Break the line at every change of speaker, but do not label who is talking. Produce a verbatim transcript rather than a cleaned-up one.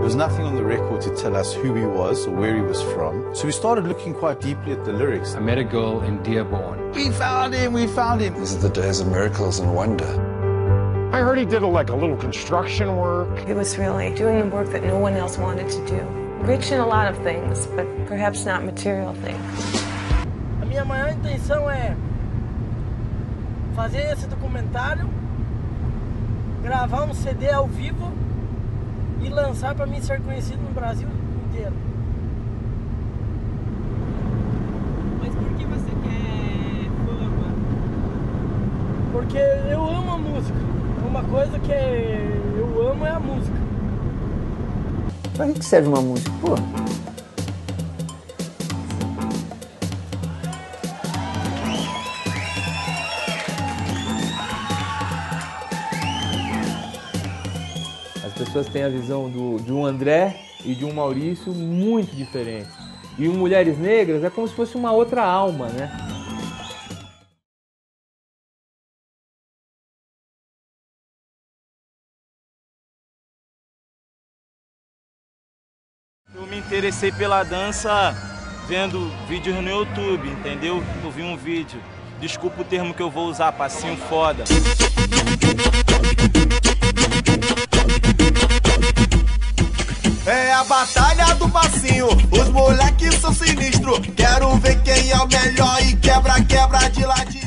There was nothing on the record to tell us who he was or where he was from. So we started looking quite deeply at the lyrics.
I met a girl in Dearborn.
We found him, we found him.
These are the days of miracles and wonder.
I heard he did a, like a little construction work.
He was really doing the work that no one else wanted to do. Rich in a lot of things, but perhaps not material things.
A minha maior intenção é fazer esse documentário, gravar um C D ao vivo e lançar para mim ser conhecido no Brasil inteiro.
Mas por que você quer fama?
Porque eu amo a música. Uma coisa que eu amo é a música.
Pra que serve uma música? Pô.
As pessoas têm a visão do, de um André e de um Maurício muito diferentes. E o Mulheres Negras é como se fosse uma outra alma, né?
Eu me interessei pela dança vendo vídeos no YouTube, entendeu? Eu vi um vídeo, desculpa o termo que eu vou usar, passinho foda.
É a batalha do passinho, os moleques são sinistros. Quero ver quem é o melhor e quebra, quebra de ladinho.